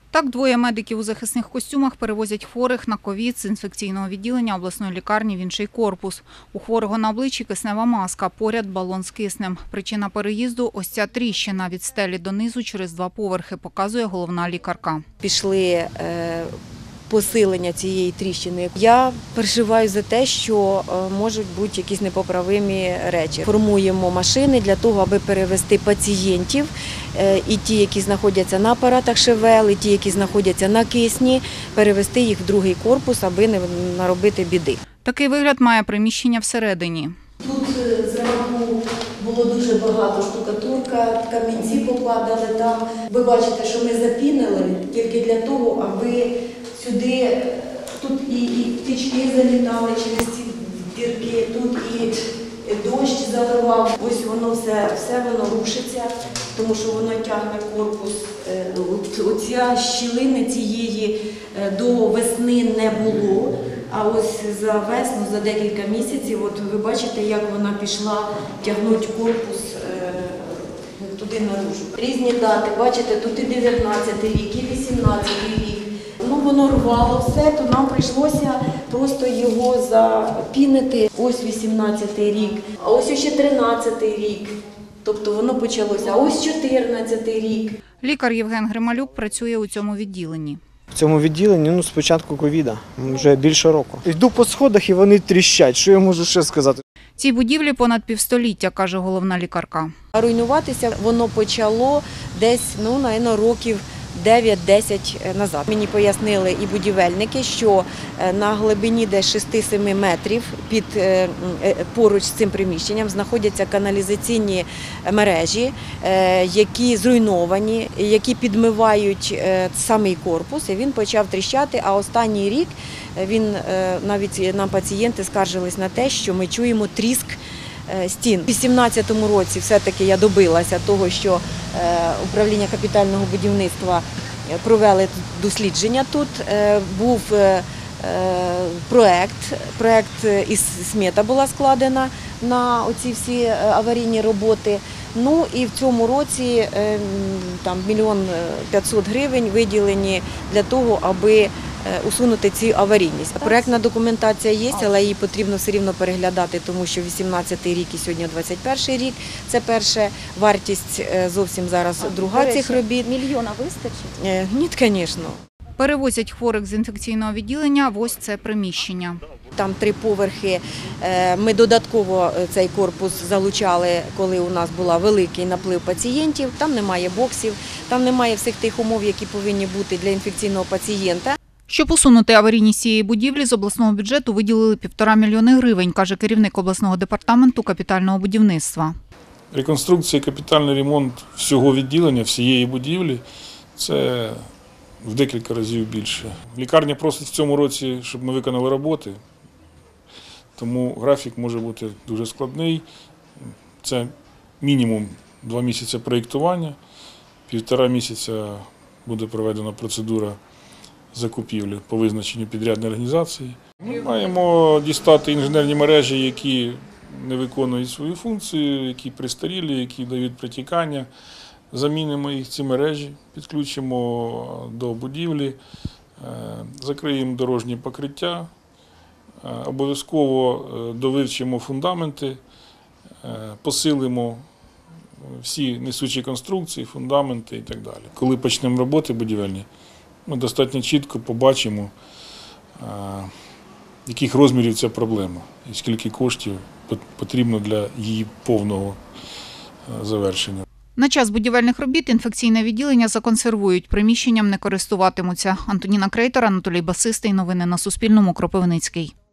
Так, двоє медиків у захисних костюмах перевозять хворих на ковід з інфекційного відділення обласної лікарні в інший корпус. У хворого на обличчі киснева маска, поряд балон з киснем. Причина переїзду – ось ця тріщина від стелі донизу через 2 поверхи, показує головна лікарка. Пішли посилення цієї тріщини. Я переживаю за те, що можуть бути якісь непоправимі речі. Формуємо машини для того, аби перевезти пацієнтів, і ті, які знаходяться на апаратах ШВЛ, і ті, які знаходяться на кисні, перевезти їх в другий корпус, аби не наробити біди. Такий вигляд має приміщення всередині. Тут зранку було дуже багато штукатурка, камінці попадали там. Ви бачите, що ми запінили тільки для того, аби сюди, тут і птички залітали через ці дірки, тут і дощ заливав. Ось воно все воно рушиться, тому що воно тягне корпус. Оця щілини цієї до весни не було. А ось за весну, за декілька місяців, от ви бачите, як вона пішла тягнути корпус туди наружу. Різні дати, бачите, тут і 19-й рік, і 18-й рік. Ну, воно рвало все, то нам прийшлося просто його запінити. Ось 18-й рік, а ось ще 13-й рік. Тобто воно почалося, а ось 14-й рік. Лікар Євген Грималюк працює у цьому відділенні. В цьому відділенні з початку ковіда, вже більше року. Йду по сходах і вони тріщать, що я можу ще сказати. Цій будівлі понад півстоліття, каже головна лікарка. Руйнуватися воно почало десь, напевно, років 9-10 назад. Мені пояснили і будівельники, що на глибині десь 6-7 метрів поруч з цим приміщенням знаходяться каналізаційні мережі, які зруйновані, які підмивають самий корпус, і він почав тріщати, а останній рік навіть нам пацієнти скаржились на те, що ми чуємо тріск стін. У 2018 році все-таки я добилася того, що управління капітального будівництва провели дослідження тут. Був проєкт і смета була складена на оці всі аварійні роботи. Ну і в цьому році там 1 500 000 гривень виділені для того, аби усунути цю аварійність. Проєктна документація є, але її потрібно все рівно переглядати, тому що 18-й рік і сьогодні 21-й рік. Це перша вартість, зовсім зараз друга цих робіт. Мільйона вистачить? Ні, звісно. Перевозять хворих з інфекційного відділення в ось це приміщення. Там 3 поверхи. Ми додатково цей корпус залучали, коли у нас був великий наплив пацієнтів. Там немає боксів, там немає всіх тих умов, які повинні бути для інфекційного пацієнта. Щоб усунути аварійність цієї будівлі, з обласного бюджету виділили 1,5 мільйона гривень, каже керівник обласного департаменту капітального будівництва. Реконструкція, капітальний ремонт всього відділення, всієї будівлі – це в декілька разів більше. Лікарня просить в цьому році, щоб ми виконали роботи, тому графік може бути дуже складний. Це мінімум 2 місяці проєктування, 1,5 місяця буде проведена процедура закупівлі по визначенню підрядної організації. Ми маємо дістати інженерні мережі, які не виконують свою функцію, які пристарілі, які дають протікання. Замінимо їх, ці мережі, підключимо до будівлі, закриємо дорожні покриття, обов'язково довивчимо фундаменти, посилимо всі несучі конструкції, фундаменти і так далі. Коли почнемо роботи будівельні, ми достатньо чітко побачимо, яких розмірів ця проблема і скільки коштів потрібно для її повного завершення. На час будівельних робіт інфекційне відділення законсервують, приміщенням не користуватимуться. Антоніна Крейтор, Анатолій Басистий. Новини на Суспільному. Кропивницький.